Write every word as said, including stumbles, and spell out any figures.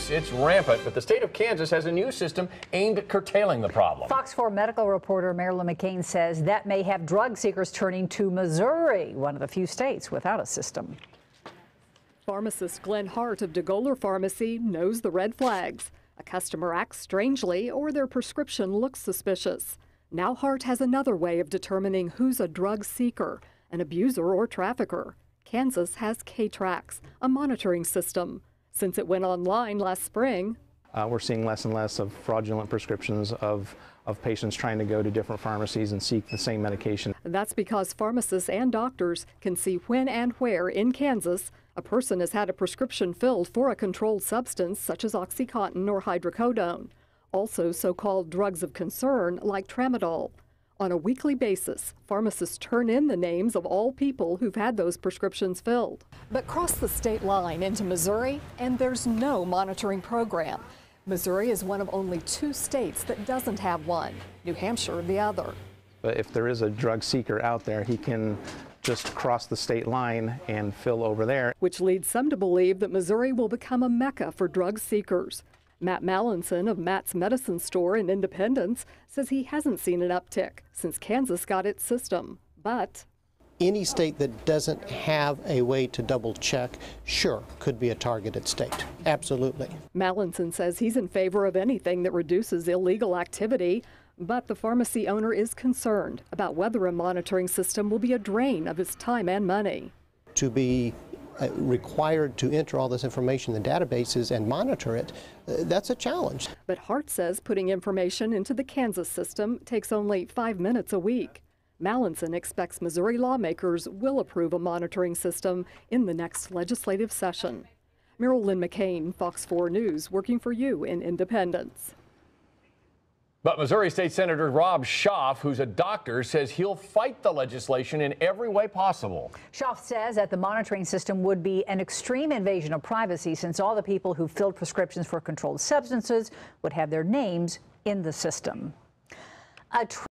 use, it's rampant, but the state of Kansas has a new system aimed at curtailing the problem. Fox four medical reporter Marilyn McCain says that may have drug seekers turning to Missouri, one of the few states without a system. Pharmacist Glenn Hart of DeGoler Pharmacy knows the red flags. A customer acts strangely or their prescription looks suspicious. Now Hart has another way of determining who's a drug seeker, an abuser or trafficker. Kansas has K-Trax, a monitoring system. Since it went online last spring, Uh, we're seeing less and less of fraudulent prescriptions of, of patients trying to go to different pharmacies and seek the same medication. That's because pharmacists and doctors can see when and where in Kansas a person has had a prescription filled for a controlled substance such as OxyContin or hydrocodone. Also so-called drugs of concern like tramadol. On a weekly basis, pharmacists turn in the names of all people who've had those prescriptions filled. But cross the state line into Missouri and there's no monitoring program. Missouri is one of only two states that doesn't have one, New Hampshire the other. But if there is a drug seeker out there, he can just cross the state line and fill over there. Which leads some to believe that Missouri will become a mecca for drug seekers. Matt Mallinson of Matt's Medicine Store in Independence says he hasn't seen an uptick since Kansas got its system, but any state that doesn't have a way to double check, sure, could be a targeted state. Absolutely. Mallinson says he's in favor of anything that reduces illegal activity, but the pharmacy owner is concerned about whether a monitoring system will be a drain of his time and money. To be uh, required to enter all this information in the databases and monitor it, uh, that's a challenge. But Hart says putting information into the Kansas system takes only five minutes a week. Mallinson expects Missouri lawmakers will approve a monitoring system in the next legislative session. Marilyn McCain, Fox four News, working for you in Independence. But Missouri State Senator Rob Schaaf, who's a doctor, says he'll fight the legislation in every way possible. Schaaf says that the monitoring system would be an extreme invasion of privacy since all the people who filled prescriptions for controlled substances would have their names in the system. A